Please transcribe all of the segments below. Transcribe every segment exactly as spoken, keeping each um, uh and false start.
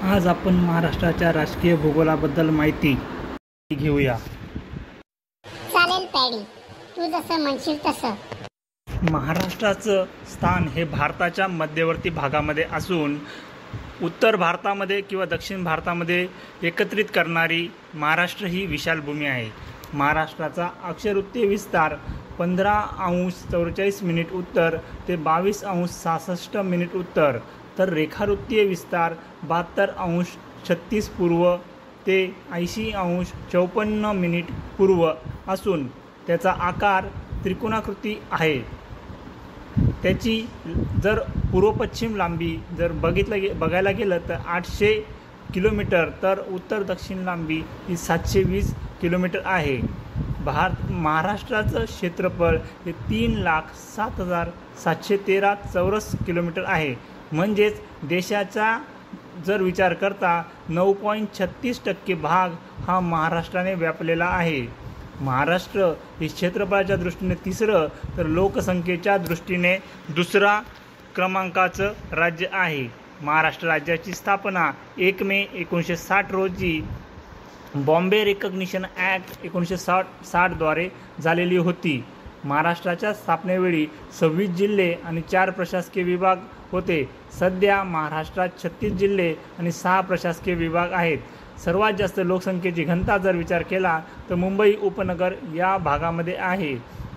आज आपण महाराष्ट्राच्या राजकीय भूगोलाबद्दल माहिती घेऊया. चालेल पॅडी, तू जसं म्हणशील तसं. महाराष्ट्राचं स्थान हे भारताच्या मध्यवर्ती भागामध्ये असून उत्तर भारतामध्ये किंवा दक्षिण भारतामध्ये एकत्रित करणारी महाराष्ट्र ही विशाल भूमी आहे. महाराष्ट्राचा अक्षरवृत्तीय विस्तार पंधरा अंश चौवेचाळीस मिनिट उत्तर ते बावीस अंश सहासष्ट मिनिट उत्तर, तर रेखावृत्तीय विस्तार बहात्तर अंश छत्तीस पूर्व ते ऐंशी अंश चौपन्न मिनिट पूर्व असून त्याचा आकार त्रिकोणाकृती आहे. त्याची जर पूर्व पश्चिम लांबी जर बघितलं गे बघायला गेलं तर आठशे किलोमीटर, तर उत्तर दक्षिण लांबी ही सातशे वीस किलोमीटर आहे. भारत महाराष्ट्राचं क्षेत्रफळ हे तीन लाख सात हजार सातशे तेरा चौरस किलोमीटर आहे. म्हणजेच देशाचा जर विचार करता नऊ पॉईंट छत्तीस टक्के भाग हा महाराष्ट्राने व्यापलेला आहे. महाराष्ट्र हे क्षेत्रफळाच्या दृष्टीने तिसरं तर लोकसंख्येच्या दृष्टीने दुसरा क्रमांकाचं राज्य आहे. महाराष्ट्र राज्याची स्थापना एक मे एकोणीसशे साठ रोजी बॉम्बे रिकग्निशन ॲक्ट एकोणीसशे साठ साठद्वारे झालेली होती. महाराष्ट्राच्या स्थापनेवेळी सव्वीस जिल्हे आणि चार प्रशासकीय विभाग होते. सध्या महाराष्ट्रात छत्तीस जिल्हे आणि सहा प्रशासकीय विभाग आहेत. सर्वात जास्त लोकसंख्येची घनता जर विचार केला तर मुंबई उपनगर या भागामध्ये आहे.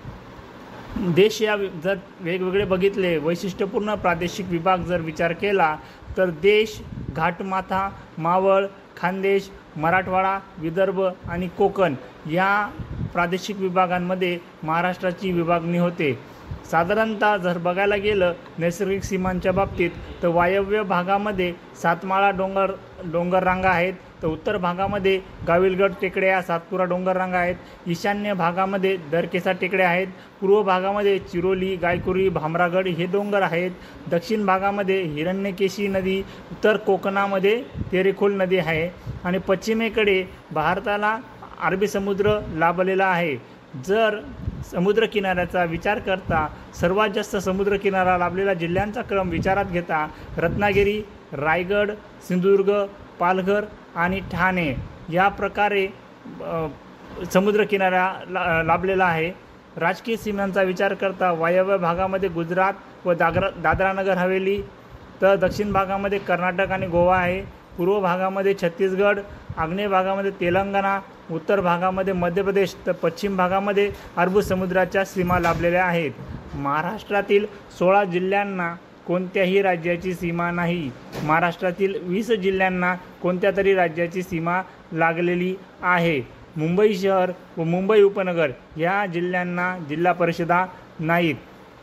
देश या जर वेगवेगळे बघितले वैशिष्ट्यपूर्ण प्रादेशिक विभाग जर विचार केला तर देश घाटमाथा, मावळ, खानदेश, मराठवाडा, विदर्भ आणि कोकण या प्रादेशिक विभागांमध्ये महाराष्ट्राची विभागणी होते. साधारणतः जर बघायला गेलं नैसर्गिक सीमांच्या बाबतीत तर वायव्य भागामध्ये सातमाळा डोंगर डोंगर रांगा आहेत, तर उत्तर भागामध्ये गाविलगड टेकड्या, सातपुरा डोंगर रांगा आहेत. ईशान्य भागामध्ये दरकेसा टेकड्या आहेत. पूर्व भागामध्ये चिरोली, गायकुरी, भामरागड हे डोंगर आहेत. दक्षिण भागामध्ये हिरण्यकेशी नदी, उत्तर कोकणामध्ये तेरेखोल नदी आहे आणि पश्चिमेकडे भारताला अरबी समुद्र लाभलेला आहे. जर समुद्रकिनाऱ्याचा विचार करता सर्वात जास्त समुद्रकिनारा लाभलेल्या जिल्ह्यांचा क्रम विचारात घेता रत्नागिरी, रायगड, सिंधुदुर्ग, पालघर आणि ठाणे या प्रकारे समुद्रकिनारा ला लाभलेला आहे. राजकीय सीमांचा विचार करता वायव्य भागामध्ये गुजरात व दादरा दादरानगर हवेली, तर दक्षिण भागामध्ये कर्नाटक आणि गोवा आहे. पूर्व भागामध्ये छत्तीसगड, आग्नेय भागामध्ये तेलंगणा, उत्तर भागामध्ये मध्य प्रदेश, तर पश्चिम भागामध्ये अरबी समुद्राच्या सीमा लाभलेल्या आहेत. महाराष्ट्रातील सोळा जिल्ह्यांना कोणत्याही राज्याची सीमा नाही. महाराष्ट्रातील वीस जिल्ह्यांना कोणत्या तरी राज्याची सीमा लागलेली आहे. मुंबई शहर व मुंबई उपनगर या जिल्ह्यांना जिल्हा परिषदा नाहीत.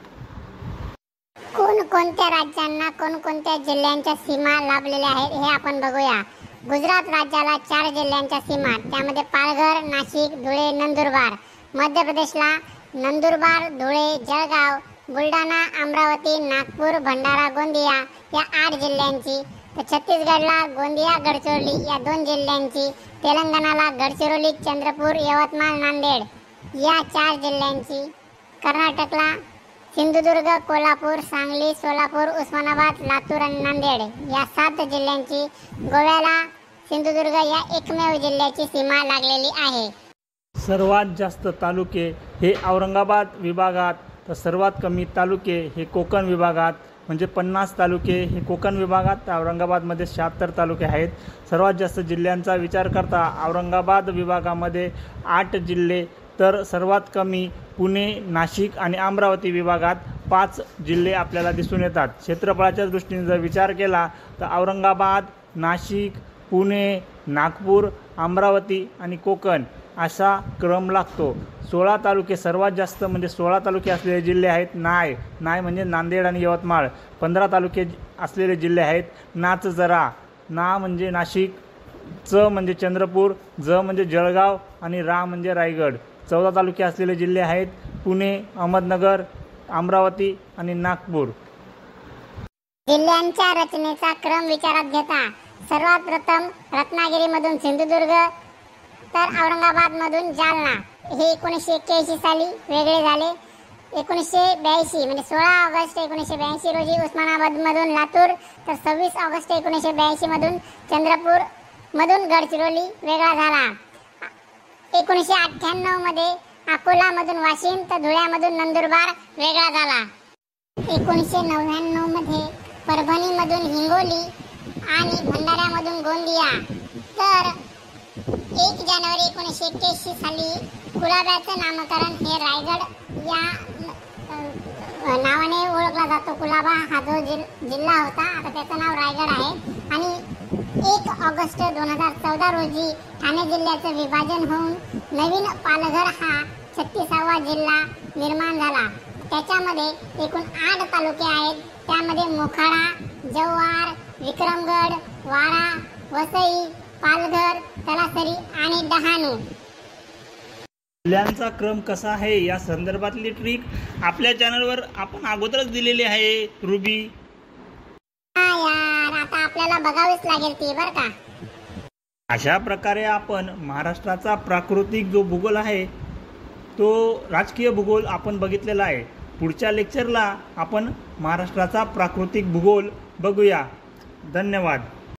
कोणकोणत्या राज्यांना कोणकोणत्या जिल्ह्यांच्या सीमा लाभलेल्या आहेत हे आपण बघूया. गुजरात राज्याला चार जिल्ह्यांच्या सीमा, त्यामध्ये पालघर, नाशिक, धुळे, नंदुरबार. मध्य प्रदेशला नंदुरबार, धुळे, जळगाव, बुलढाणा, अमरावती, नागपूर, भंडारा, गोंदिया या आठ जिल्ह्यांची. तर छत्तीसगडला गोंदिया, गडचिरोली या दोन जिल्ह्यांची. तेलंगणाला गडचिरोली, चंद्रपूर, यवतमाळ, नांदेड या चार जिल्ह्यांची. कर्नाटकला सिंधुदुर्ग, कोल्हापूर, सांगली, सोलापूर, उस्मानाबाद, लातूर आणि नांदेड या सात जिल्ह्यांची. गोव्याला सिंधुदुर्ग या एकमेव जिल्ह्याची सीमा लागलेली आहे. सर्वात जास्त तालुके हे औरंगाबाद विभागात, तर सर्वात कमी तालुके हे कोकण विभागात, म्हणजे पन्नास तालुके हे कोकण विभागात, तर औरंगाबादमध्ये शहात्तर तालुके आहेत. सर्वात जास्त जिल्ह्यांचा विचार करता औरंगाबाद विभागामध्ये आठ जिल्हे, तर सर्वात कमी पुणे, नाशिक आणि अमरावती विभागात पाच जिल्हे आपल्याला दिसून येतात. क्षेत्रफळाच्या दृष्टीने जर विचार केला तर औरंगाबाद, नाशिक, पुणे, नागपूर, अमरावती आणि कोकण असा क्रम लागतो. सोळा तालुके सर्वात जास्त म्हणजे सोळा तालुके असलेले जिल्हे आहेत. नाय नाय म्हणजे नांदेड आणि यवतमाळ. पंधरा तालुके असलेले जिल्हे आहेत. नाच जरा, ना म्हणजे नाशिक, च म्हणजे चंद्रपूर, ज म्हणजे जळगाव आणि रा म्हणजे रायगड. चौदा तालुके असलेले जिल्हे आहेत पुणे, अहमदनगर, अमरावती आणि नागपूर. जिल्ह्यांच्या रचनेचा क्रम विचारात घेता सर्वात प्रथम रत्नागिरीमधून सिंधुदुर्ग, तर औरंगाबादमधून जालना हे एकोणीसशे एक्क्याऐंशी साली वेगळे झाले. एकोणीसशे ब्याऐंशी म्हणजे सोळा ऑगस्ट एकोणीसशे ब्याऐंशी रोजी उस्मानाबादमधून लातूर, तर सव्वीस ऑगस्ट एकोणीसशे ब्याऐंशीमधून चंद्रपूरमधून गडचिरोली वेगळा झाला. एकोणीसशे अठ्ठ्याण्णवमध्ये अकोलामधून वाशिम, तर धुळ्यामधून नंदुरबार वेगळा झाला. एकोणीसशे नव्याण्णवमध्ये परभणीमधून हिंगोली आणि भंडाऱ्यामधून गोंदिया, तर एक जानेवारी एकोणीसशे एक्क्याऐंशी साली कुलाब्याचं नामकरण हे रायगड या नावाने ओळखला जातो. कुलाबा हा जो जिल जिल्हा होता, आता त्याचं नाव रायगड आहे. आणि एक ऑगस्ट दोन हजार चौदा रोजी ठाणे जिल्ह्याचं विभाजन होऊन नवीन पालघर हा छत्तीसावा जिल्हा निर्माण झाला. त्याच्यामध्ये एकूण आठ तालुके आहेत. त्यामध्ये मोखाडा, जव्हार, विक्रमगड, वाडा, वसई, पालघर, तलासरी आणि डहाणू. जिल्ह्यांचा क्रम कसा आहे या संदर्भातली ट्रिक आपल्या चॅनलवर आपण अगोदरच दिलेली आहे रुबी. हा यार, आता आपल्याला बघावीच लागेल ती बरं का. अशा प्रकारे आपण महाराष्ट्राचा प्राकृतिक जो भूगोल आहे तो राजकीय भूगोल आपण बघितलेला आहे. पुढच्या लेक्चरला आपण महाराष्ट्राचा प्राकृतिक भूगोल बघूया. धन्यवाद.